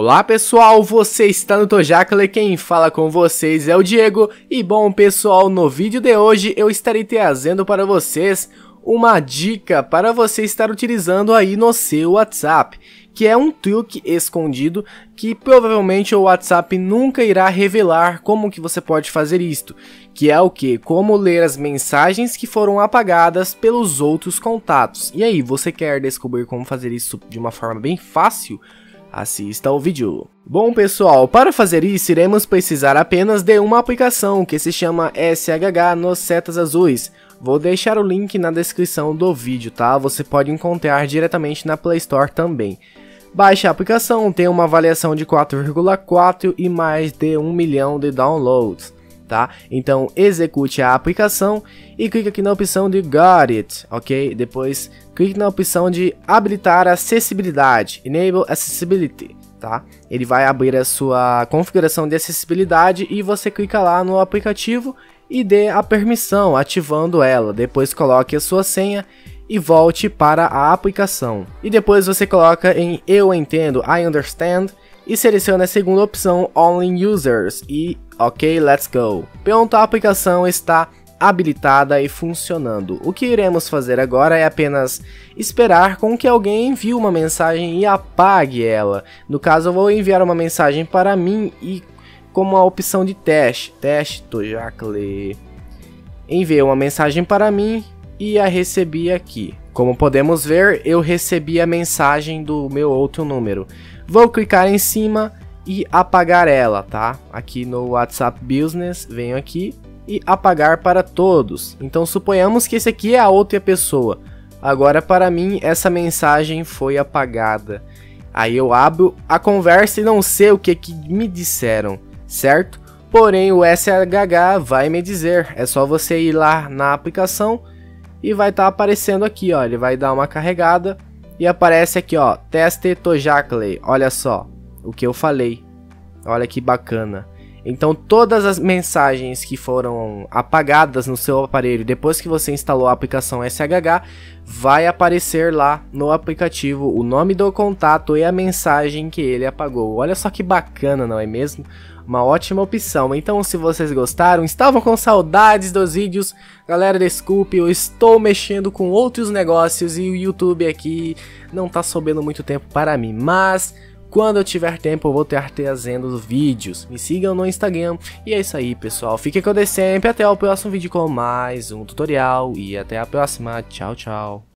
Olá pessoal, você está no Tojacle, quem fala com vocês é o Diego. E bom pessoal, no vídeo de hoje eu estarei trazendo para vocês uma dica para você estar utilizando aí no seu WhatsApp, que é um truque escondido que provavelmente o WhatsApp nunca irá revelar como que você pode fazer isto, que é o que? Como ler as mensagens que foram apagadas pelos outros contatos. E aí, você quer descobrir como fazer isso de uma forma bem fácil? Assista ao vídeo. Bom pessoal, para fazer isso iremos precisar apenas de uma aplicação que se chama SHH nos setas azuis. Vou deixar o link na descrição do vídeo, tá? Você pode encontrar diretamente na Play Store também. Baixe a aplicação, tem uma avaliação de 4,4 e mais de 1 milhão de downloads, tá? Então execute a aplicação e clique aqui na opção de Got It, ok? Depois clique na opção de habilitar a acessibilidade, Enable Accessibility, tá? Ele vai abrir a sua configuração de acessibilidade e você clica lá no aplicativo e dê a permissão, ativando ela. Depois coloque a sua senha e volte para a aplicação. E depois você coloca em Eu entendo, I understand, e seleciona a segunda opção, Only Users, e ok, let's go. Pronto, a aplicação está habilitada e funcionando. O que iremos fazer agora é apenas esperar com que alguém envie uma mensagem e apague ela. No caso, eu vou enviar uma mensagem para mim e como a opção de teste, Tojacle. Enviei uma mensagem para mim e a recebi aqui. Como podemos ver, eu recebi a mensagem do meu outro número. Vou clicar em cima e apagar ela, tá? Aqui no WhatsApp Business, venho aqui e apagar para todos. Então suponhamos que esse aqui é a outra pessoa. Agora para mim essa mensagem foi apagada. Aí eu abro a conversa e não sei o que me disseram, certo? Porém o SHH vai me dizer. É só você ir lá na aplicação e vai estar aparecendo aqui, ó. Ele vai dar uma carregada e aparece aqui, ó, Teste Tojacle. Olha só o que eu falei. Olha que bacana. Então todas as mensagens que foram apagadas no seu aparelho depois que você instalou a aplicação SHH, vai aparecer lá no aplicativo o nome do contato e a mensagem que ele apagou. Olha só que bacana, não é mesmo? Uma ótima opção. Então se vocês gostaram, estavam com saudades dos vídeos, galera, desculpe, eu estou mexendo com outros negócios e o YouTube aqui não tá sobrando muito tempo para mim, mas quando eu tiver tempo eu vou estar trazendo vídeos. Me sigam no Instagram. E é isso aí, pessoal. Fiquem com Deus sempre. Até o próximo vídeo com mais um tutorial. E até a próxima. Tchau, tchau.